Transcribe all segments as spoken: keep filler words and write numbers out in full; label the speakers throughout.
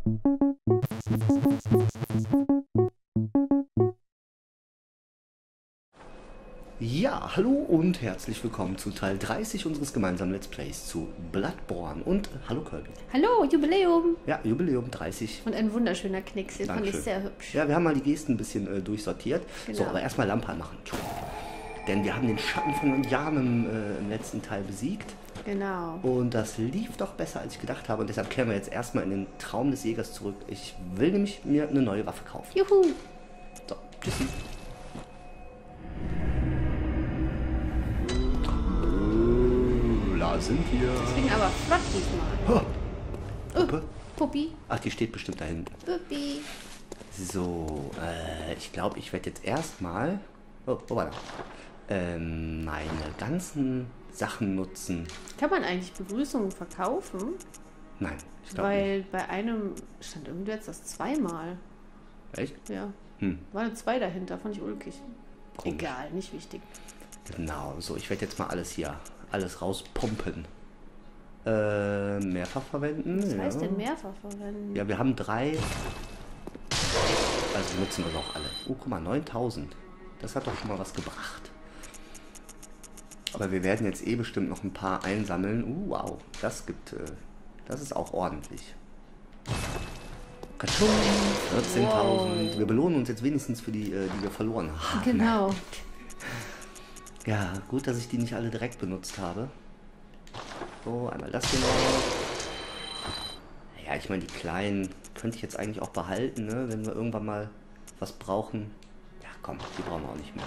Speaker 1: Ja, hallo und herzlich willkommen zu Teil dreißig unseres gemeinsamen Let's Plays zu Bloodborne. Und hallo Kirby.
Speaker 2: Hallo, Jubiläum!
Speaker 1: Ja, Jubiläum dreißig.
Speaker 2: Und ein wunderschöner Knicks, den fand ich sehr hübsch.
Speaker 1: Ja, wir haben mal die Gesten ein bisschen äh, durchsortiert.
Speaker 2: Genau.
Speaker 1: So, aber erstmal Lampe anmachen. Denn wir haben den Schatten von Indianern äh, im letzten Teil besiegt.
Speaker 2: Genau.
Speaker 1: Und das lief doch besser, als ich gedacht habe. Und deshalb kehren wir jetzt erstmal in den Traum des Jägers zurück. Ich will nämlich mir eine neue Waffe kaufen.
Speaker 2: Juhu!
Speaker 1: So, tschüssi. Da sind wir.
Speaker 2: Das ging aber flott diesmal.
Speaker 1: Oh. Puppe?
Speaker 2: Puppi.
Speaker 1: Ach, die steht bestimmt da hinten.
Speaker 2: Puppi.
Speaker 1: So, äh, ich glaube, ich werde jetzt erstmal, oh, wo war das? Ähm, meine ganzen Sachen nutzen.
Speaker 2: Kann man eigentlich Begrüßungen verkaufen?
Speaker 1: Nein, ich glaube
Speaker 2: Weil bei einem stand irgendwie jetzt das zweimal.
Speaker 1: nicht. Echt?
Speaker 2: Ja.
Speaker 1: Hm.
Speaker 2: War eine zwei dahinter, fand ich ulkig.
Speaker 1: Komisch.
Speaker 2: Egal, nicht wichtig.
Speaker 1: Genau, so, ich werde jetzt mal alles hier, alles rauspumpen. Äh, mehrfach verwenden.
Speaker 2: Was
Speaker 1: ja.
Speaker 2: heißt denn mehrfach verwenden?
Speaker 1: Ja, wir haben drei. Also nutzen wir doch alle. Oh, guck mal, neuntausend. Das hat doch schon mal was gebracht. Aber wir werden jetzt eh bestimmt noch ein paar einsammeln. Uh, wow. Das gibt, äh, das ist auch ordentlich. Katschung, vierzehntausend.
Speaker 2: Wow.
Speaker 1: Wir belohnen uns jetzt wenigstens für die, äh, die wir verloren haben.
Speaker 2: Genau.
Speaker 1: Ja, gut, dass ich die nicht alle direkt benutzt habe. So, einmal das hier noch. Ja, ich meine, die kleinen könnte ich jetzt eigentlich auch behalten, ne? Wenn wir irgendwann mal was brauchen. Ja, komm, die brauchen wir auch nicht mehr.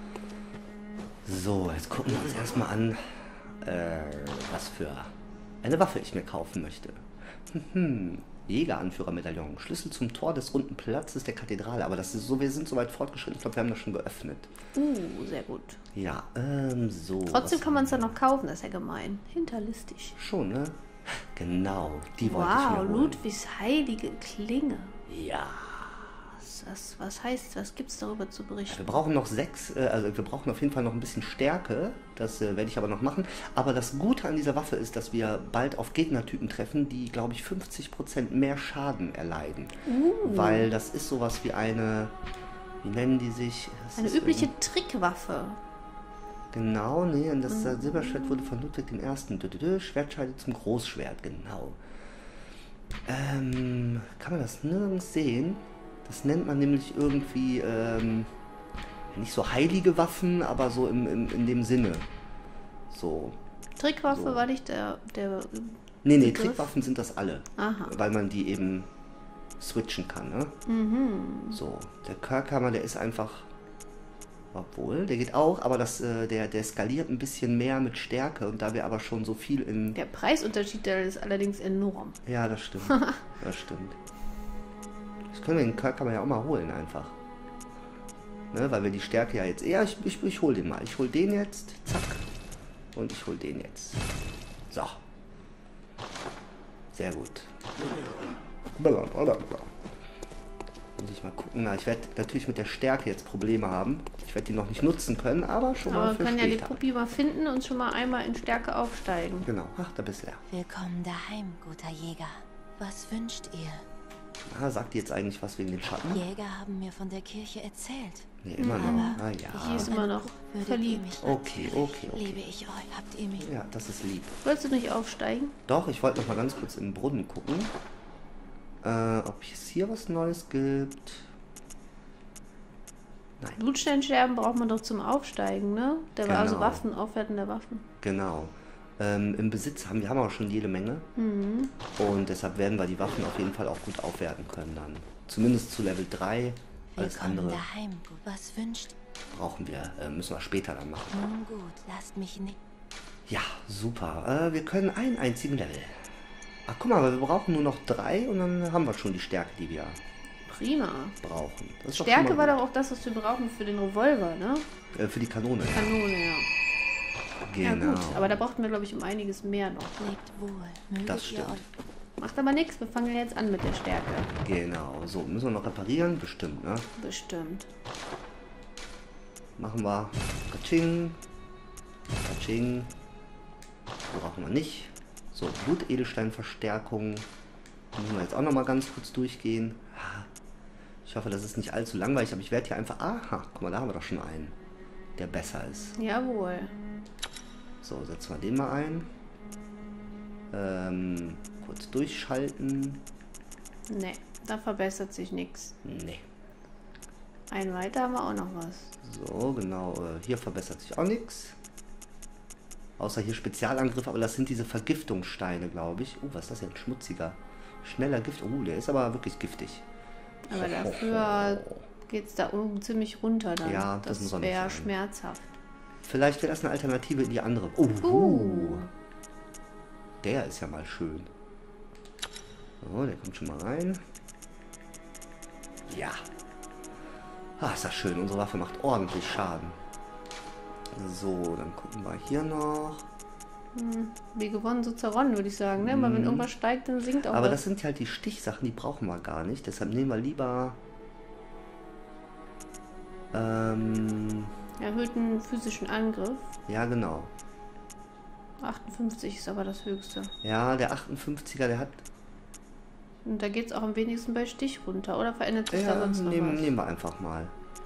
Speaker 1: So, jetzt gucken wir uns erstmal an, äh, was für eine Waffe ich mir kaufen möchte. Hm, Jägeranführermedaillon. Schlüssel zum Tor des runden Platzes der Kathedrale. Aber das ist so, wir sind so weit fortgeschritten. Ich glaube, wir haben das schon geöffnet.
Speaker 2: Uh, sehr gut.
Speaker 1: Ja, ähm, so.
Speaker 2: Trotzdem
Speaker 1: was
Speaker 2: kann man es
Speaker 1: haben
Speaker 2: dann noch kaufen, das ist ja gemein. Hinterlistig.
Speaker 1: wir? Schon, ne? Genau, die wollte
Speaker 2: Wow,
Speaker 1: ich mir holen.
Speaker 2: Ludwigs heilige Klinge.
Speaker 1: Ja.
Speaker 2: Was, was, was heißt, was gibt es darüber zu berichten?
Speaker 1: Wir brauchen noch sechs, äh, also wir brauchen auf jeden Fall noch ein bisschen Stärke. Das äh, werde ich aber noch machen. Aber das Gute an dieser Waffe ist, dass wir bald auf Gegnertypen treffen, die, glaube ich, fünfzig Prozent mehr Schaden erleiden.
Speaker 2: Uh.
Speaker 1: Weil das ist sowas wie eine, wie nennen die sich? Das
Speaker 2: Eine
Speaker 1: ist
Speaker 2: übliche
Speaker 1: irgendwie-
Speaker 2: Trickwaffe.
Speaker 1: Genau, nee, und das äh, Silberschwert wurde von Ludwig der Erste. Dö, dö, dö, Schwertscheide zum Großschwert, genau. Ähm, kann man das nirgends sehen? Das nennt man nämlich irgendwie, ähm, nicht so heilige Waffen, aber so im, im, in dem Sinne. So.
Speaker 2: Trickwaffe
Speaker 1: So.
Speaker 2: war nicht der, der
Speaker 1: Nee, nee,
Speaker 2: Begriff?
Speaker 1: Trickwaffen sind das alle.
Speaker 2: Aha.
Speaker 1: Weil man die eben switchen kann, ne?
Speaker 2: Mhm.
Speaker 1: So, der Kerkhammer, der ist einfach, obwohl, der geht auch, aber das, äh, der, der skaliert ein bisschen mehr mit Stärke und da wir aber schon so viel in...
Speaker 2: Der Preisunterschied der ist allerdings enorm.
Speaker 1: Ja, das stimmt, das stimmt. Das können wir den Kerkhammer ja auch mal holen einfach. Ne, weil wir die Stärke ja jetzt... Ja, ich, ich, ich hol den mal. Ich hol den jetzt, zack. Und ich hol den jetzt. So. Sehr gut. Muss ich mal gucken. Na, ich werde natürlich mit der Stärke jetzt Probleme haben. Ich werde die noch nicht nutzen können, aber schon
Speaker 2: Aber
Speaker 1: mal
Speaker 2: wir
Speaker 1: für
Speaker 2: können ja die
Speaker 1: später.
Speaker 2: Puppi mal finden und schon mal einmal in Stärke aufsteigen.
Speaker 1: Genau. Ach, da bist du ja.
Speaker 3: Willkommen daheim, guter Jäger. Was wünscht ihr?
Speaker 1: Ah, sagt die jetzt eigentlich was wegen den Schatten?
Speaker 3: Jäger haben mir von der Kirche erzählt.
Speaker 1: Nee, immer noch. Ah,
Speaker 2: Die
Speaker 1: ja.
Speaker 2: ist immer noch
Speaker 3: Würdet ihr
Speaker 2: verliebt.
Speaker 3: mich
Speaker 1: Okay,
Speaker 3: natürlich,
Speaker 1: okay, okay.
Speaker 3: Liebe ich euch. Habt ihr mich?
Speaker 1: Ja, das ist lieb.
Speaker 2: Wolltest du nicht aufsteigen?
Speaker 1: Doch, ich wollte noch mal ganz kurz in den Brunnen gucken. Äh, ob es hier was Neues gibt. Nein,
Speaker 2: Blutsteinscherben braucht man doch zum Aufsteigen, ne? Der war also
Speaker 1: Genau.
Speaker 2: Waffen, Aufwerten der Waffen.
Speaker 1: genau. Ähm, Im Besitz haben wir haben auch schon jede Menge.
Speaker 2: Mhm.
Speaker 1: Und deshalb werden wir die Waffen auf jeden Fall auch gut aufwerten können dann. Zumindest zu Level drei. Alles
Speaker 3: Willkommen
Speaker 1: andere
Speaker 3: daheim. gut. Was wünscht
Speaker 1: brauchen wir, äh, müssen wir später dann machen.
Speaker 3: Nun gut, lasst mich nicht.
Speaker 1: Ja, super. Äh, wir können einen einzigen Level. Ach, guck mal, wir brauchen nur noch drei und dann haben wir schon die Stärke, die wir
Speaker 2: Prima.
Speaker 1: brauchen. Das ist doch
Speaker 2: Stärke
Speaker 1: schon
Speaker 2: war
Speaker 1: mal
Speaker 2: doch auch das, was wir brauchen für den Revolver, ne?
Speaker 1: gut. Äh, für die Kanone.
Speaker 2: Kanone, ja.
Speaker 1: Genau.
Speaker 2: Ja gut, aber da brauchten wir, glaube ich, um einiges mehr noch.
Speaker 3: Lebt wohl. Möget
Speaker 1: Das
Speaker 3: ihr
Speaker 1: stimmt.
Speaker 3: euch
Speaker 2: Macht aber nichts, wir fangen ja jetzt an mit der Stärke.
Speaker 1: Genau. So, müssen wir noch reparieren? Bestimmt, ne?
Speaker 2: Bestimmt.
Speaker 1: Machen wir. Katsching. Katsching. Brauchen wir nicht. So, Blutedelsteinverstärkung. Müssen wir jetzt auch noch mal ganz kurz durchgehen. Ich hoffe, das ist nicht allzu langweilig, aber ich werde hier einfach... Aha, guck mal, da haben wir doch schon einen, der besser ist.
Speaker 2: Jawohl.
Speaker 1: So, setzen wir den mal ein. Ähm, kurz durchschalten.
Speaker 2: Ne, da verbessert sich nichts.
Speaker 1: Nee.
Speaker 2: Ein weiter haben wir auch noch was.
Speaker 1: So, genau. äh, Hier verbessert sich auch nichts. Außer hier Spezialangriff, aber das sind diese Vergiftungssteine, glaube ich. Oh, was ist das denn? Schmutziger. Schneller Gift. Oh, der ist aber wirklich giftig.
Speaker 2: Aber dafür geht es da oben ziemlich runter dann.
Speaker 1: Ja, das
Speaker 2: das
Speaker 1: muss auch nicht
Speaker 2: wäre
Speaker 1: sein.
Speaker 2: schmerzhaft.
Speaker 1: Vielleicht wäre das eine Alternative in die andere. Oh,
Speaker 2: Uh.
Speaker 1: der ist ja mal schön. So, der kommt schon mal rein. Ja. Ah, ist das schön. Unsere Waffe macht ordentlich Schaden. So, dann gucken wir hier noch.
Speaker 2: Hm, wie gewonnen, so zerronnen, würde ich sagen. Ne? Aber wenn irgendwas steigt, dann sinkt auch
Speaker 1: Aber
Speaker 2: was.
Speaker 1: das sind halt die Stichsachen, die brauchen wir gar nicht. Deshalb nehmen wir lieber... Ähm,
Speaker 2: Erhöhten physischen Angriff.
Speaker 1: ja, genau.
Speaker 2: achtundfünfzig ist aber das höchste.
Speaker 1: Ja, der achtundfünfziger, der hat...
Speaker 2: Und da geht es auch am wenigsten bei Stich runter. Oder verändert sich da
Speaker 1: Ja,
Speaker 2: sonst noch
Speaker 1: nehmen,
Speaker 2: was?
Speaker 1: nehmen wir einfach mal.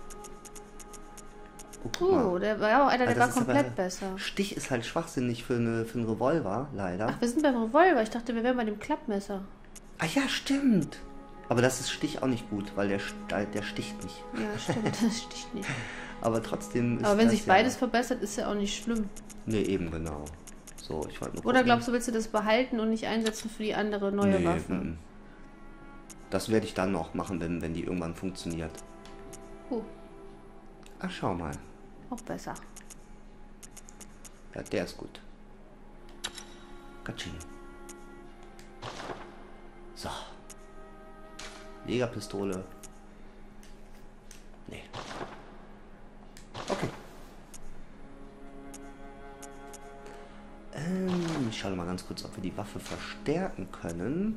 Speaker 1: Oh, guck
Speaker 2: Uh,
Speaker 1: mal.
Speaker 2: der war ja auch einer, der
Speaker 1: Also
Speaker 2: war
Speaker 1: das ist
Speaker 2: komplett
Speaker 1: aber-
Speaker 2: besser.
Speaker 1: Stich ist halt schwachsinnig für, eine, für einen Revolver, leider.
Speaker 2: Ach, wir sind beim Revolver. Ich dachte, wir wären bei dem Klappmesser.
Speaker 1: Ah ja, stimmt. Aber das ist Stich auch nicht gut, weil der, st- der sticht nicht.
Speaker 2: Ja, stimmt. Das sticht nicht.
Speaker 1: Aber trotzdem ist
Speaker 2: Aber wenn
Speaker 1: das
Speaker 2: sich
Speaker 1: ja...
Speaker 2: beides verbessert, ist ja auch nicht schlimm.
Speaker 1: Nee, eben genau. So, ich wollte nur
Speaker 2: Oder
Speaker 1: gucken.
Speaker 2: glaubst du, willst du das behalten und nicht einsetzen für die andere neue
Speaker 1: Nee,
Speaker 2: Waffe?
Speaker 1: mm. Das werde ich dann noch machen, wenn, wenn die irgendwann funktioniert.
Speaker 2: Oh,
Speaker 1: Ach, schau mal.
Speaker 2: auch besser.
Speaker 1: Ja, der ist gut. Katsching. So. Jägerpistole. Nee. Okay. Ähm, ich schaue mal ganz kurz, ob wir die Waffe verstärken können.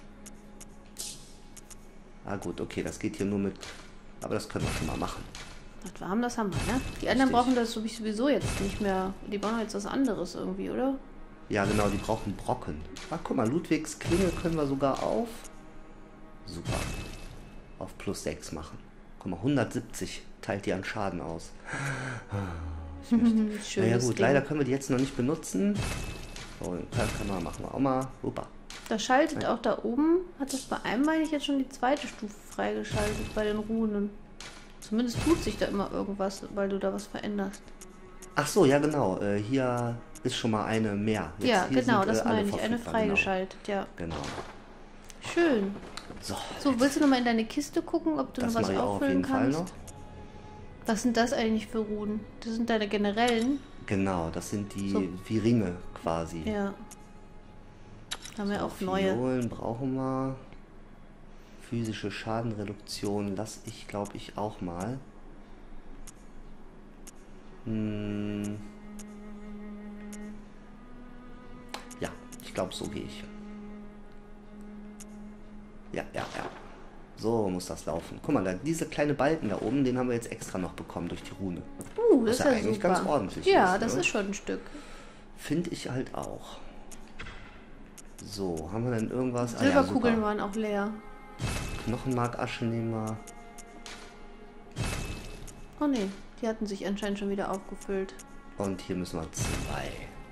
Speaker 1: Ah gut, okay, das geht hier nur mit... Aber das können wir schon mal machen.
Speaker 2: Was wir haben, das haben wir, ne? Die anderen
Speaker 1: Richtig.
Speaker 2: brauchen das sowieso jetzt nicht mehr. Die brauchen jetzt was anderes irgendwie, oder?
Speaker 1: Ja genau, die brauchen Brocken. Ah, guck mal, Ludwigs Klinge können wir sogar auf... Super. Auf plus sechs machen. Guck mal, hundertsiebzig teilt die an Schaden aus.
Speaker 2: Schönes
Speaker 1: Naja gut,
Speaker 2: Ding.
Speaker 1: leider können wir die jetzt noch nicht benutzen. So, kann, kann man, machen wir auch mal. Opa.
Speaker 2: Das schaltet auch da oben. Hat das bei einem, meine ich, jetzt schon die zweite Stufe freigeschaltet bei den Runen. Zumindest tut sich da immer irgendwas, weil du da was veränderst.
Speaker 1: Ach so, ja genau. Äh, hier ist schon mal eine mehr. Jetzt
Speaker 2: ja,
Speaker 1: hier
Speaker 2: genau,
Speaker 1: sind,
Speaker 2: das
Speaker 1: äh, alle
Speaker 2: meine ich. Eine
Speaker 1: verfügbar,
Speaker 2: freigeschaltet, ja.
Speaker 1: Genau. genau.
Speaker 2: Schön.
Speaker 1: So,
Speaker 2: So, willst du nochmal in deine Kiste gucken, ob du
Speaker 1: das
Speaker 2: noch was
Speaker 1: mache ich auch auf
Speaker 2: auffüllen
Speaker 1: jeden Fall
Speaker 2: kannst?
Speaker 1: noch.
Speaker 2: Was sind das eigentlich für Runen? Das sind deine generellen?
Speaker 1: Genau, das sind die
Speaker 2: So.
Speaker 1: wie Ringe quasi.
Speaker 2: Ja. Haben wir
Speaker 1: So,
Speaker 2: auch neue.
Speaker 1: Fiolen brauchen wir. Physische Schadenreduktion lasse ich, glaube ich, auch mal. Hm. Ja, ich glaube, so gehe ich. Ja, ja, ja. So muss das laufen. Guck mal, da, diese kleine Balken da oben, den haben wir jetzt extra noch bekommen durch die Rune.
Speaker 2: Uh, das
Speaker 1: Was
Speaker 2: ist
Speaker 1: ja
Speaker 2: ja
Speaker 1: eigentlich
Speaker 2: super.
Speaker 1: ganz ordentlich
Speaker 2: Ja,
Speaker 1: ist,
Speaker 2: das
Speaker 1: ne?
Speaker 2: ist schon ein Stück.
Speaker 1: Finde ich halt auch. So, haben wir denn irgendwas? Ah, ja,
Speaker 2: Silberkugeln
Speaker 1: super.
Speaker 2: waren auch leer.
Speaker 1: Knochenmarkasche nehmen wir.
Speaker 2: Oh nee, die hatten sich anscheinend schon wieder aufgefüllt.
Speaker 1: Und hier müssen wir zwei.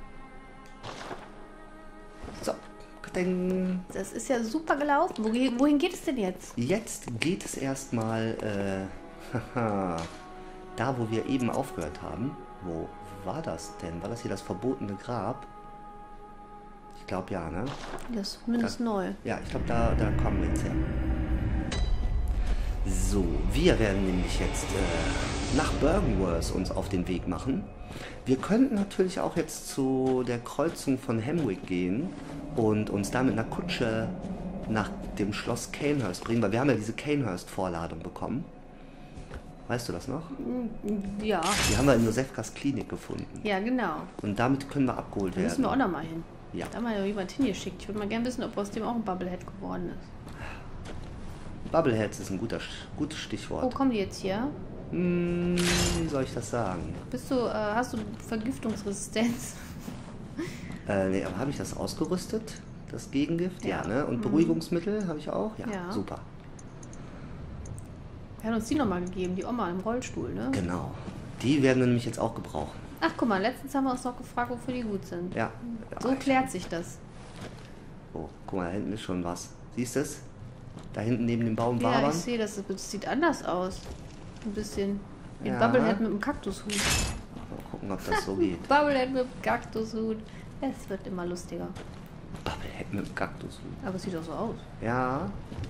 Speaker 1: So. Ding.
Speaker 2: Das ist ja super gelaufen. Wohin, wohin geht es denn jetzt?
Speaker 1: Jetzt geht es erstmal äh, haha, da, wo wir eben aufgehört haben. Wo war das denn? War das hier das verbotene Grab? Ich glaube ja, ne?
Speaker 2: Das ist zumindest neu.
Speaker 1: Ja, ich glaube, da, da kommen wir jetzt her. So, wir werden nämlich jetzt äh, nach Byrgenwerth uns auf den Weg machen. Wir könnten natürlich auch jetzt zu der Kreuzung von Hemwick gehen und uns da mit einer Kutsche nach dem Schloss Cainhurst bringen, weil wir haben ja diese Cainhurst-Vorladung bekommen. Weißt du das noch?
Speaker 2: Ja,
Speaker 1: Die haben wir in Josefkas Klinik gefunden.
Speaker 2: ja genau.
Speaker 1: Und damit können wir abgeholt
Speaker 2: Da
Speaker 1: werden.
Speaker 2: müssen wir auch noch mal hin.
Speaker 1: Ja.
Speaker 2: Da haben wir ja jemand hingeschickt. Ich würde mal gerne wissen, ob aus dem auch ein Bubblehead geworden ist.
Speaker 1: Bubbleheads ist ein guter, gutes
Speaker 2: Wo
Speaker 1: Stichwort.
Speaker 2: kommen die jetzt hier?
Speaker 1: Hm, wie soll ich das sagen?
Speaker 2: Bist du, äh, hast du Vergiftungsresistenz?
Speaker 1: Äh, nee, aber habe ich das ausgerüstet? Das Gegengift? Ja,
Speaker 2: Ja.
Speaker 1: ne? Und
Speaker 2: Mhm.
Speaker 1: Beruhigungsmittel habe ich auch? Ja,
Speaker 2: Ja.
Speaker 1: super.
Speaker 2: Wir haben uns die nochmal gegeben, die Oma im Rollstuhl, ne?
Speaker 1: Genau. Die werden wir nämlich jetzt auch gebrauchen.
Speaker 2: Ach, guck mal, letztens haben wir uns noch gefragt, wofür die gut sind.
Speaker 1: Ja.
Speaker 2: So
Speaker 1: Ja,
Speaker 2: klärt sich das.
Speaker 1: Oh, guck mal, da hinten ist schon was. Siehst du es? Da hinten neben dem Baum
Speaker 2: Ja,
Speaker 1: wabern.
Speaker 2: ich sehe das. Das sieht anders aus. Ein bisschen wie ein
Speaker 1: Ja.
Speaker 2: Bubblehead mit einem Kaktushut.
Speaker 1: Mal gucken, ob das so geht.
Speaker 2: Bubblehead mit einem Kaktushut. Es wird immer lustiger.
Speaker 1: Bubblehead mit dem Kaktus.
Speaker 2: Aber es sieht auch so aus.
Speaker 1: Ja.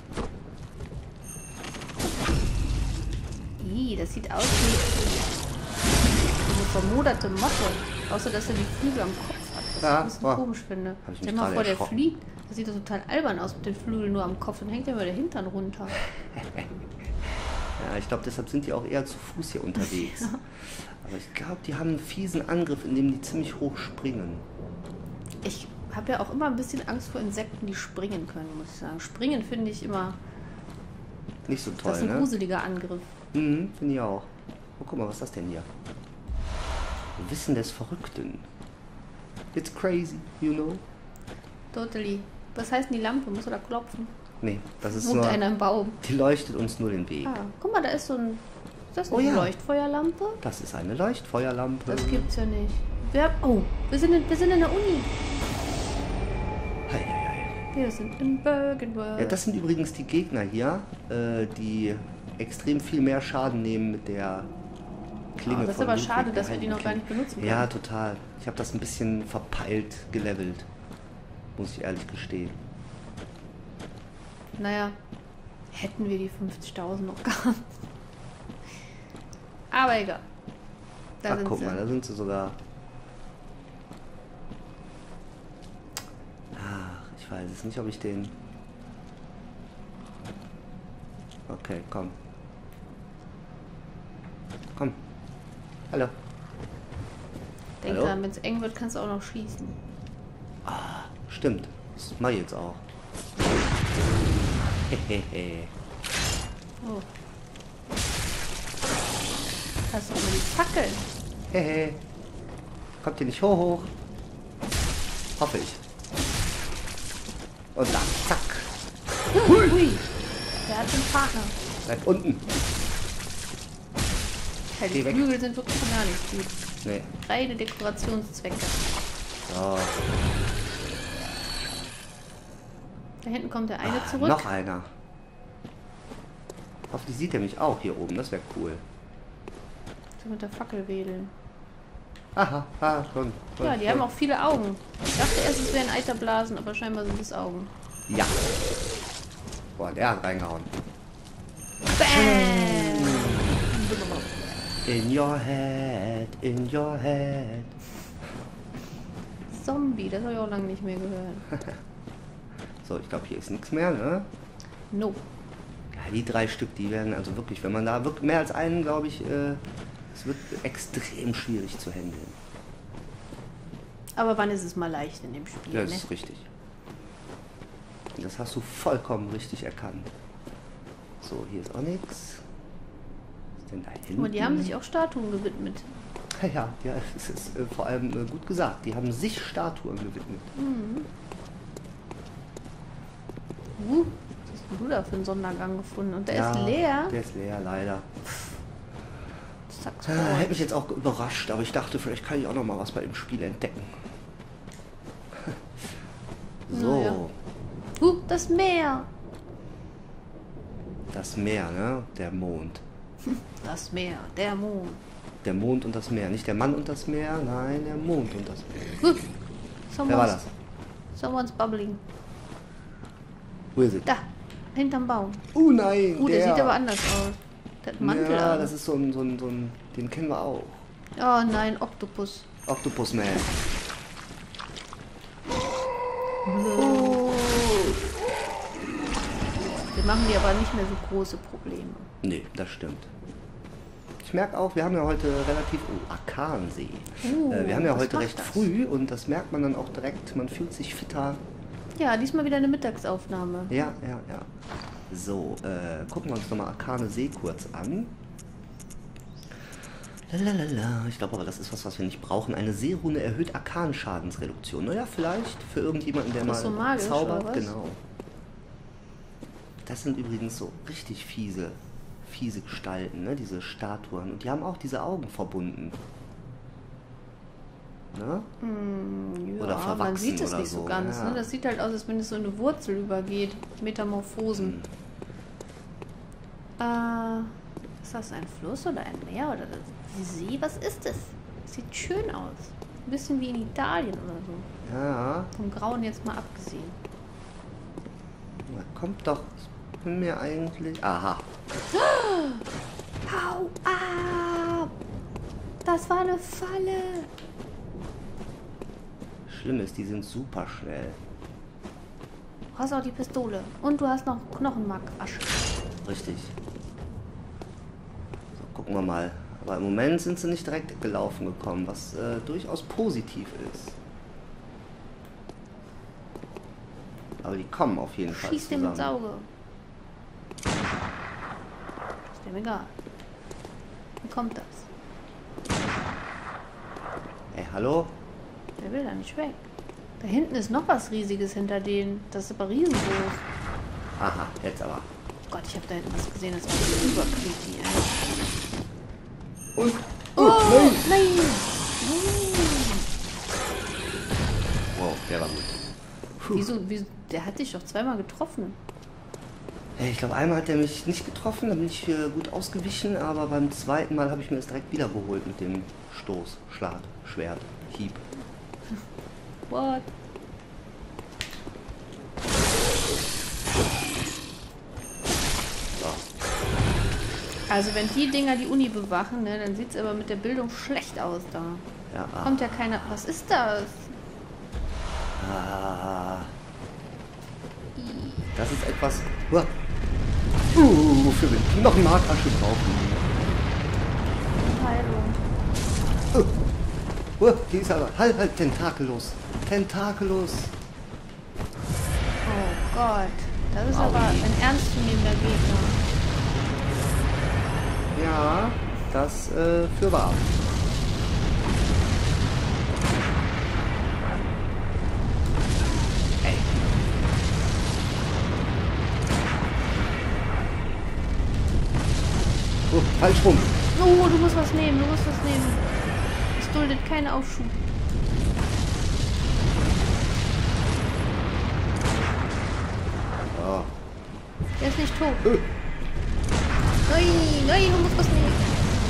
Speaker 2: Ih, das sieht aus wie eine vermoderte Motte. Außer, dass er die Flügel am Kopf hat. Was
Speaker 1: Ja,
Speaker 2: ich ein bisschen
Speaker 1: boah.
Speaker 2: komisch finde.
Speaker 1: Hab ich
Speaker 2: Stell
Speaker 1: mich
Speaker 2: mal
Speaker 1: gerade
Speaker 2: vor, der
Speaker 1: erschrocken.
Speaker 2: fliegt. Das sieht doch total albern aus mit den Flügeln nur am Kopf. Dann hängt ja immer der Hintern runter.
Speaker 1: Ja, ich glaube, deshalb sind die auch eher zu Fuß hier unterwegs. Aber ich glaube, die haben einen fiesen Angriff, in dem die ziemlich hoch springen.
Speaker 2: Ich habe ja auch immer ein bisschen Angst vor Insekten, die springen können, muss ich sagen. Springen finde ich immer,
Speaker 1: Nicht so
Speaker 2: das
Speaker 1: toll,
Speaker 2: ist ein
Speaker 1: ne?
Speaker 2: gruseliger Angriff.
Speaker 1: Mhm, finde ich auch. Oh, guck mal, was ist das denn hier? Wissen des Verrückten. It's crazy, you know?
Speaker 2: Totally. Was heißt denn die Lampe? Muss er da klopfen?
Speaker 1: Nee, das ist
Speaker 2: Wohnt
Speaker 1: nur...
Speaker 2: einer im Baum.
Speaker 1: Die leuchtet uns nur den Weg.
Speaker 2: Ah, guck mal, da ist so ein... Ist das
Speaker 1: Oh
Speaker 2: eine
Speaker 1: ja.
Speaker 2: Leuchtfeuerlampe?
Speaker 1: Das ist eine Leuchtfeuerlampe.
Speaker 2: Das gibt's ja nicht. Wir, oh, wir sind, in, wir sind in der Uni.
Speaker 1: Hei, hei, hei.
Speaker 2: Wir sind in Bergenworld.
Speaker 1: Ja, das sind übrigens die Gegner hier, äh, die extrem viel mehr Schaden nehmen mit der Klinge
Speaker 2: Ah, das ist
Speaker 1: von
Speaker 2: aber
Speaker 1: Ludwig,
Speaker 2: schade,
Speaker 1: der
Speaker 2: dass wir die noch gar nicht benutzen können.
Speaker 1: Ja, total. Ich habe das ein bisschen verpeilt gelevelt. Muss ich ehrlich gestehen.
Speaker 2: Naja, hätten wir die fünfzigtausend noch gehabt. Aber egal. Da
Speaker 1: Ach,
Speaker 2: sind
Speaker 1: guck
Speaker 2: sie.
Speaker 1: mal, da sind sie sogar. Ach, ich weiß es nicht, ob ich den... Okay, komm. Komm. Hallo.
Speaker 2: Denk
Speaker 1: Hallo?
Speaker 2: dran, wenn es eng wird, kannst du auch noch schießen.
Speaker 1: Stimmt. Das mach ich jetzt auch. Hehehe.
Speaker 2: Oh. Hast du nur die Fackeln?
Speaker 1: Hehe. Kommt ihr nicht hoch, hoch? Hoffe ich. Und dann, zack.
Speaker 2: Hui. Der hat einen Partner.
Speaker 1: Bleib unten.
Speaker 2: Ja, die
Speaker 1: Geh weg.
Speaker 2: Flügel sind wirklich gar nicht gut.
Speaker 1: Nee.
Speaker 2: Reine Dekorationszwecke.
Speaker 1: So.
Speaker 2: Da hinten kommt der eine
Speaker 1: Ah,
Speaker 2: zurück.
Speaker 1: noch einer. Hoffentlich sieht er mich auch hier oben. Das wäre cool.
Speaker 2: So mit der Fackel wedeln.
Speaker 1: Aha, ah, schon. schon
Speaker 2: Ja, die
Speaker 1: schon.
Speaker 2: haben auch viele Augen. Ich dachte erst, es wären Eiterblasen, aber scheinbar sind es Augen.
Speaker 1: Ja. Boah, der hat reingehauen.
Speaker 2: Bam!
Speaker 1: In your head, in your head.
Speaker 2: Zombie, das habe ich auch lange nicht mehr gehört.
Speaker 1: So, ich glaube, hier ist nichts mehr, ne?
Speaker 2: No.
Speaker 1: Ja, die drei Stück, die werden also wirklich, wenn man da wirklich mehr als einen, glaube ich, äh, es wird extrem schwierig zu handeln.
Speaker 2: Aber wann ist es mal leicht in dem Spiel,
Speaker 1: Ja, das
Speaker 2: ne?
Speaker 1: ist richtig. Das hast du vollkommen richtig erkannt. So, hier ist auch nichts. Was ist denn da hinten?
Speaker 2: Guck mal, die haben sich auch Statuen gewidmet.
Speaker 1: Ja, ja, es ist äh, vor allem äh, gut gesagt. Die haben sich Statuen gewidmet.
Speaker 2: Uh, was hast denn du da für einen Sondergang gefunden? Und der
Speaker 1: Ja,
Speaker 2: ist leer.
Speaker 1: Der ist leer, leider.
Speaker 2: Sag's
Speaker 1: Äh,
Speaker 2: mal.
Speaker 1: hätte mich jetzt auch überrascht, aber ich dachte, vielleicht kann ich auch noch mal was bei dem Spiel entdecken. So,
Speaker 2: Naja. Uh, das Meer.
Speaker 1: das Meer, ne? Der Mond.
Speaker 2: Das Meer, der Mond.
Speaker 1: Der Mond und das Meer. Nicht der Mann und das Meer, nein, der Mond und das Meer.
Speaker 2: Uh,
Speaker 1: Wer war
Speaker 2: someone's,
Speaker 1: das?
Speaker 2: someone's bubbling.
Speaker 1: Wo ist es?
Speaker 2: Da, hinterm Baum.
Speaker 1: Oh nein,
Speaker 2: Uh, der,
Speaker 1: der.
Speaker 2: sieht aber anders aus. Der hat einen Mantel
Speaker 1: Ja,
Speaker 2: an.
Speaker 1: das ist so ein, so ein, so ein, den kennen wir auch.
Speaker 2: Oh nein, Oktopus.
Speaker 1: Octopus Man.
Speaker 2: Oh. Wir machen dir aber nicht mehr so große Probleme.
Speaker 1: Nee, das stimmt. Ich merke auch, wir haben ja heute relativ... Oh, Arkansee.
Speaker 2: Oh,
Speaker 1: äh, wir haben ja
Speaker 2: was
Speaker 1: heute
Speaker 2: macht
Speaker 1: recht
Speaker 2: das?
Speaker 1: früh und das merkt man dann auch direkt. Man fühlt sich fitter.
Speaker 2: Ja, diesmal wieder eine Mittagsaufnahme.
Speaker 1: Ja, ja, ja. So, äh, gucken wir uns nochmal Arkane See kurz an. Lalalala. Ich glaube aber, das ist was, was wir nicht brauchen. Eine Seerune erhöht Arkanschadensreduktion. Naja, vielleicht für irgendjemanden, der
Speaker 2: Ach
Speaker 1: mal
Speaker 2: so, magisch,
Speaker 1: zaubert.
Speaker 2: oder was?
Speaker 1: Genau. Das sind übrigens so richtig fiese, fiese Gestalten, ne? Diese Statuen. Und die haben auch diese Augen verbunden. Ne?
Speaker 2: Hm, ja,
Speaker 1: Oder verwachsen
Speaker 2: man sieht es
Speaker 1: oder
Speaker 2: nicht so
Speaker 1: so,
Speaker 2: ganz.
Speaker 1: ja.
Speaker 2: Ne? Das sieht halt aus, als wenn es so eine Wurzel übergeht. Metamorphosen.
Speaker 1: Hm.
Speaker 2: Äh, ist das ein Fluss oder ein Meer oder die See? Was ist das? Sieht schön aus. Ein bisschen wie in Italien oder so.
Speaker 1: Ja,
Speaker 2: Vom Grauen jetzt mal abgesehen.
Speaker 1: na, kommt doch. Ich bin mir eigentlich... Aha.
Speaker 2: Hau ab! Das war eine Falle!
Speaker 1: Schlimm ist, die sind super schnell.
Speaker 2: Du hast auch die Pistole. Und du hast noch Knochenmark-Asche.
Speaker 1: Richtig. So, gucken wir mal. Aber im Moment sind sie nicht direkt gelaufen gekommen, was äh, durchaus positiv ist. Aber die kommen auf jeden Fall
Speaker 2: Schieß den mit
Speaker 1: zusammen.
Speaker 2: Sauge. Ist dem egal. Wie kommt das?
Speaker 1: Ey, hallo?
Speaker 2: Der will da nicht weg. Da hinten ist noch was Riesiges hinter denen. Das ist aber riesengroß.
Speaker 1: Aha, jetzt aber.
Speaker 2: Gott, ich habe da hinten was gesehen. Das war super creepy. Ey.
Speaker 1: Und...
Speaker 2: Oh,
Speaker 1: nein!
Speaker 2: nein!
Speaker 1: Wow, der war gut. Puh.
Speaker 2: Wieso, wieso? Der hat dich doch zweimal getroffen.
Speaker 1: Hey, ich glaube, einmal hat er mich nicht getroffen, da bin ich äh, gut ausgewichen, aber beim zweiten Mal habe ich mir das direkt wiedergeholt mit dem Stoß, Schlag, Schwert, Hieb.
Speaker 2: What?
Speaker 1: So.
Speaker 2: Also wenn die Dinger die Uni bewachen, ne, dann sieht es aber mit der Bildung schlecht aus da.
Speaker 1: Ja, ah.
Speaker 2: Kommt ja keiner... Was ist das?
Speaker 1: Ah. Das ist etwas... Uh, wofür wir noch eine Markasche brauchen.
Speaker 2: Heilung.
Speaker 1: Uh, uh, die ist aber... Halt, halt, tentakellos. Tentakellos.
Speaker 2: Oh Gott. Das ist
Speaker 1: Aui.
Speaker 2: aber ein ernstzunehmender Gegner.
Speaker 1: Ja, das äh, für wahr. Ey. Oh, falsch rum.
Speaker 2: Oh, du musst was nehmen, du musst was nehmen. Es duldet keinen Aufschub.
Speaker 1: Oh.
Speaker 2: Der ist nicht tot.
Speaker 1: Äh.
Speaker 2: Nein, nein, du musst was nehmen.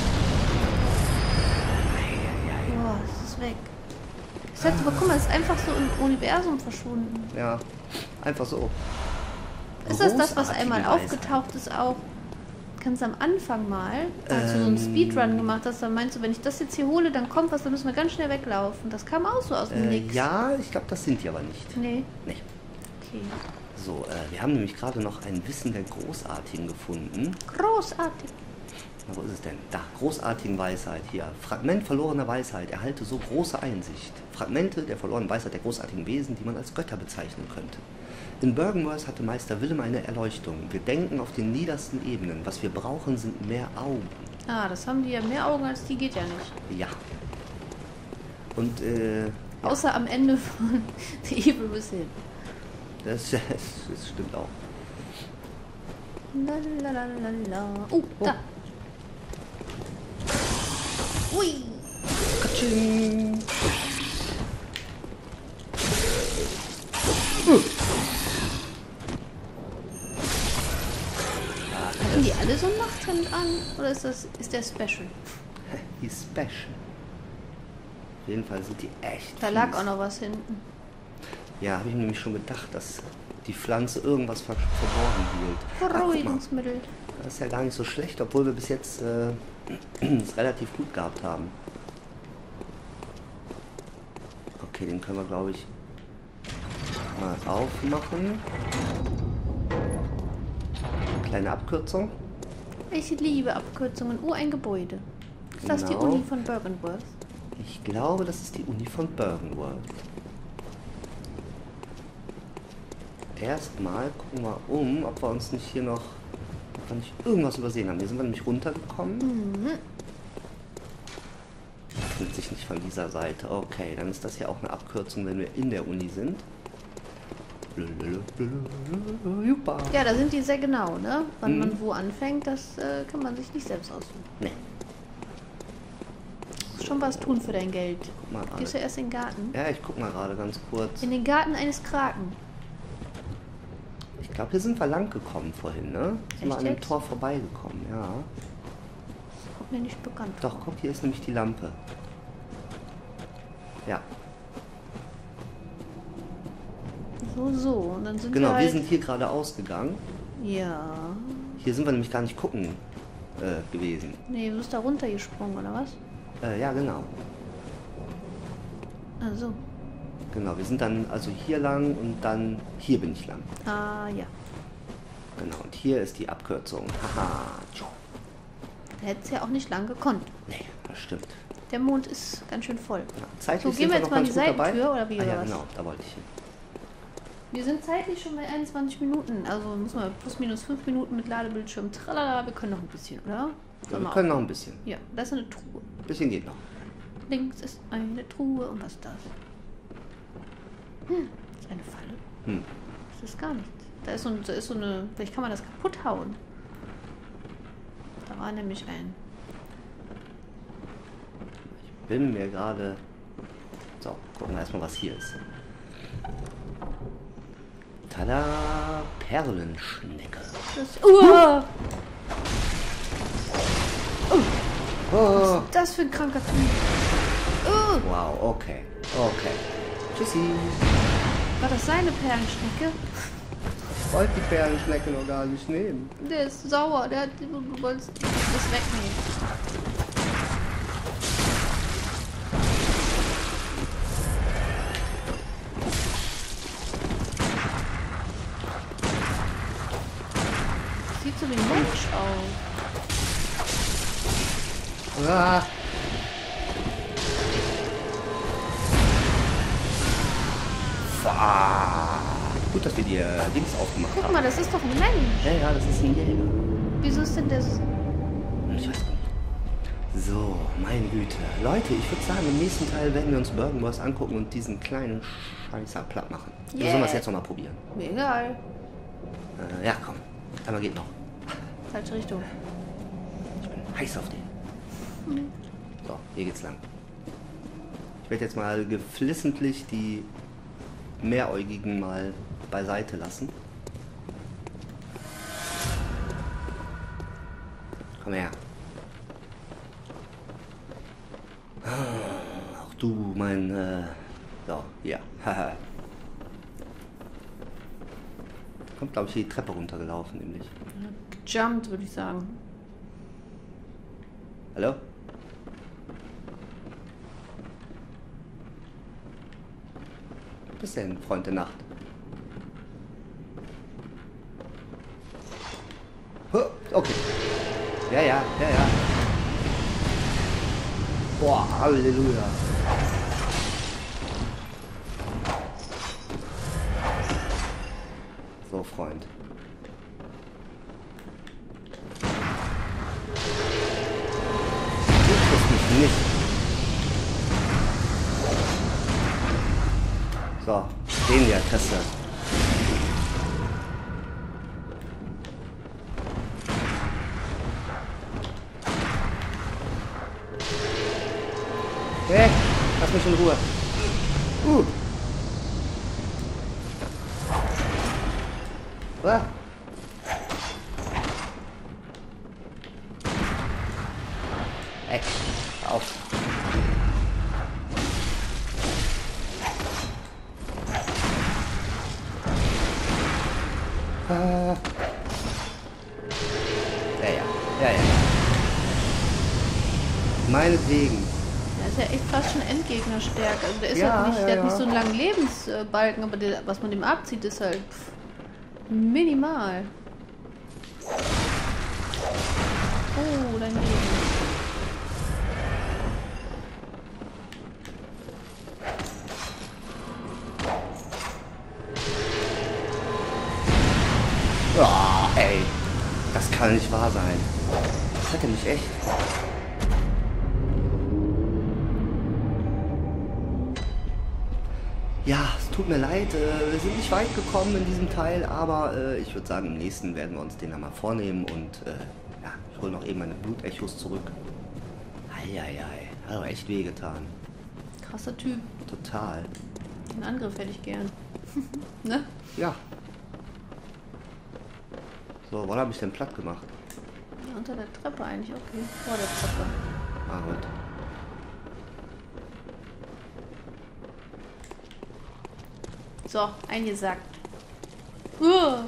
Speaker 2: Boah, es ist weg. Das heißt, aber guck mal, es ist einfach so im Universum verschwunden.
Speaker 1: Ja, einfach so.
Speaker 2: Ist das das, was
Speaker 1: Großartige
Speaker 2: einmal
Speaker 1: Weisheit.
Speaker 2: aufgetaucht ist auch? Ganz am Anfang mal, als du so einen
Speaker 1: Ähm.
Speaker 2: Speedrun gemacht hast, dann meinst du, wenn ich das jetzt hier hole, dann kommt was, dann müssen wir ganz schnell weglaufen. Das kam auch so aus dem
Speaker 1: Äh,
Speaker 2: Nix.
Speaker 1: ja, ich glaube, das sind die aber nicht.
Speaker 2: Nee,
Speaker 1: Nee.
Speaker 2: okay.
Speaker 1: So, äh, wir haben nämlich gerade noch ein Wissen der Großartigen gefunden.
Speaker 2: Großartig.
Speaker 1: Na, wo ist es denn? Da, großartigen Weisheit hier. Fragment verlorener Weisheit. Erhalte so große Einsicht. Fragmente der verlorenen Weisheit der großartigen Wesen, die man als Götter bezeichnen könnte. In Byrgenwerth hatte Meister Willem eine Erleuchtung. Wir denken auf den niedersten Ebenen. Was wir brauchen, sind mehr Augen.
Speaker 2: Ah, das haben die ja mehr Augen als die, geht ja nicht.
Speaker 1: Ja. Und, äh,
Speaker 2: Außer am Ende von The Evil Within.
Speaker 1: das, das, das stimmt auch.
Speaker 2: Lalalala. Oh, da. Ui.
Speaker 1: Katsching.
Speaker 2: Hatten die alle so ein Nachthemd an? Oder ist das ist der Special?
Speaker 1: Die Special. Auf jeden Fall sind die echt
Speaker 2: Da lag
Speaker 1: fies.
Speaker 2: auch noch was hinten.
Speaker 1: Ja, habe ich mir nämlich schon gedacht, dass die Pflanze irgendwas ver verborgen hielt. Ah, guck mal,
Speaker 2: Beruhigungsmittel.
Speaker 1: das ist ja gar nicht so schlecht, obwohl wir bis jetzt äh, es relativ gut gehabt haben. Okay, den können wir, glaube ich, mal aufmachen. Kleine Abkürzung.
Speaker 2: Ich liebe Abkürzungen. Oh, ein Gebäude. Ist das die
Speaker 1: Genau.
Speaker 2: Uni von Byrgenwerth?
Speaker 1: Ich glaube, das ist die Uni von Byrgenwerth. Erstmal gucken wir um, ob wir uns nicht hier noch ob wir nicht irgendwas übersehen haben. Hier sind wir nämlich runtergekommen.
Speaker 2: Mhm.
Speaker 1: sich nicht von dieser Seite. Okay, dann ist das ja auch eine Abkürzung, wenn wir in der Uni sind. Jupa.
Speaker 2: Ja, da sind die sehr genau, ne? Wann
Speaker 1: Mhm.
Speaker 2: man wo anfängt, das äh, kann man sich nicht selbst aussuchen.
Speaker 1: Nee,
Speaker 2: Schon was tun für dein Geld.
Speaker 1: guck mal
Speaker 2: Gehst du
Speaker 1: gerade.
Speaker 2: erst in den Garten?
Speaker 1: Ja, ich guck mal gerade ganz kurz.
Speaker 2: In den Garten eines Kraken.
Speaker 1: Ich glaube, hier sind wir lang gekommen vorhin, ne? Sind wir
Speaker 2: Echt
Speaker 1: an dem
Speaker 2: jetzt?
Speaker 1: Tor vorbeigekommen, ja.
Speaker 2: Kommt mir nicht bekannt vor.
Speaker 1: Doch, guck, hier ist nämlich die Lampe. Ja,
Speaker 2: So, so. Und dann sind
Speaker 1: genau,
Speaker 2: wir
Speaker 1: wir
Speaker 2: halt...
Speaker 1: sind hier gerade ausgegangen.
Speaker 2: Ja.
Speaker 1: Hier sind wir nämlich gar nicht gucken äh, gewesen.
Speaker 2: Nee, du bist da runtergesprungen, oder was?
Speaker 1: Äh, ja, genau.
Speaker 2: Also.
Speaker 1: Genau, wir sind dann also hier lang und dann hier bin ich lang.
Speaker 2: Ah, ja.
Speaker 1: Genau, und hier ist die Abkürzung. Haha. tschu.
Speaker 2: Da hätte es ja auch nicht lang gekonnt.
Speaker 1: Nee, das stimmt.
Speaker 2: Der Mond ist ganz schön voll.
Speaker 1: Ja, zeitlich
Speaker 2: So, gehen
Speaker 1: sind
Speaker 2: wir jetzt
Speaker 1: noch
Speaker 2: mal in
Speaker 1: ganz
Speaker 2: die
Speaker 1: gut dabei.
Speaker 2: Seitentür, oder wie,
Speaker 1: Ah,
Speaker 2: oder
Speaker 1: ja,
Speaker 2: was?
Speaker 1: genau, da wollte ich hin.
Speaker 2: Wir sind zeitlich schon bei einundzwanzig Minuten. Also muss man plus minus fünf Minuten mit Ladebildschirm. Tralala, wir können noch ein bisschen, oder?
Speaker 1: Ja,
Speaker 2: Sollen
Speaker 1: wir
Speaker 2: wir
Speaker 1: können
Speaker 2: auch-
Speaker 1: noch ein bisschen.
Speaker 2: Ja, da ist eine Truhe.
Speaker 1: Ein bisschen geht noch.
Speaker 2: Links ist eine Truhe. Und was ist das? Hm, das ist eine Falle.
Speaker 1: Hm.
Speaker 2: Das ist gar nichts. Da ist so, da ist so eine... Vielleicht kann man das kaputt hauen. Da war nämlich ein...
Speaker 1: Bin mir gerade... So, gucken wir erstmal, was hier ist. Tada! Perlenschnecke.
Speaker 2: Das, Uah!
Speaker 1: Oh.
Speaker 2: Das für ein kranker Typ. Uh,
Speaker 1: Wow, okay. Okay. Tschüssi.
Speaker 2: war das seine Perlenschnecke?
Speaker 1: Ich wollte die Perlenschnecke noch gar nicht nehmen.
Speaker 2: Der ist sauer. Der hat, du wolltest das wegnehmen. Sieht so wie ein Mensch aus.
Speaker 1: Ah. Ah. Gut, dass wir die äh, Dings aufgemacht
Speaker 2: Guck
Speaker 1: haben.
Speaker 2: mal, das ist doch ein Mensch.
Speaker 1: Ja, ja, das ist ein Jäger.
Speaker 2: Wieso ist denn das...
Speaker 1: Ich weiß nicht. So, meine Güte. Leute, ich würde sagen, im nächsten Teil werden wir uns Burgen Boss angucken und diesen kleinen Scheißer platt machen. Wir
Speaker 2: Yeah.
Speaker 1: sollen wir es jetzt nochmal probieren.
Speaker 2: Mir egal.
Speaker 1: Äh, ja, komm. Einmal geht noch.
Speaker 2: Falsche Richtung.
Speaker 1: Ich bin heiß auf den. So, hier geht's lang. Ich werde jetzt mal geflissentlich die Meeräugigen mal beiseite lassen. Komm her. Ah, auch du, mein... Äh, so, hier. Haha. Kommt, glaube ich, die Treppe runtergelaufen, nämlich.
Speaker 2: Jumpt, würde ich sagen.
Speaker 1: Hallo? Wo bist du denn, Freund der Nacht? Huh, okay. Ja, ja, ja, ja. Boah, Halleluja. So, Freund. Du kriegst mich nicht. So, den hier, kriegst du. Hey, lass mich in Ruhe. Uh. Was? Ey, hör auf. Ah. Ja, ja, ja, ja. Meinetwegen.
Speaker 2: Der ist ja echt fast schon Endgegnerstärke. Also der ist
Speaker 1: Ja,
Speaker 2: halt nicht,
Speaker 1: ja,
Speaker 2: der
Speaker 1: ja.
Speaker 2: hat nicht so einen langen Lebensbalken, aber der, was man dem abzieht, ist halt pff, minimal. Oh, dein Leben.
Speaker 1: Oh, ey. Das kann nicht wahr sein. Das hat er mich echt. Ja, es tut mir leid, äh, wir sind nicht weit gekommen in diesem Teil, aber äh, ich würde sagen, im nächsten werden wir uns den einmal vornehmen und äh, ja, ich hole noch eben meine Blutechos zurück. Eieiei, hat aber echt wehgetan.
Speaker 2: Krasser Typ.
Speaker 1: Total.
Speaker 2: Den Angriff hätte ich gern. Ne?
Speaker 1: Ja. So, wann habe ich denn platt gemacht?
Speaker 2: Ja, unter der Treppe eigentlich, okay. Vor der Treppe.
Speaker 1: Ah, gut.
Speaker 2: So, eingesackt. Uh.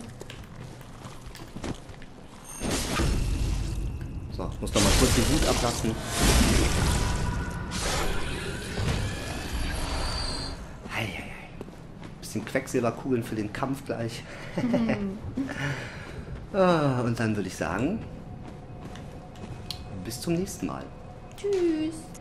Speaker 1: So, ich muss noch mal kurz die Wut ablassen. Eieiei. Bisschen Quecksilberkugeln für den Kampf gleich. Ah, und dann würde ich sagen, bis zum nächsten Mal.
Speaker 2: Tschüss.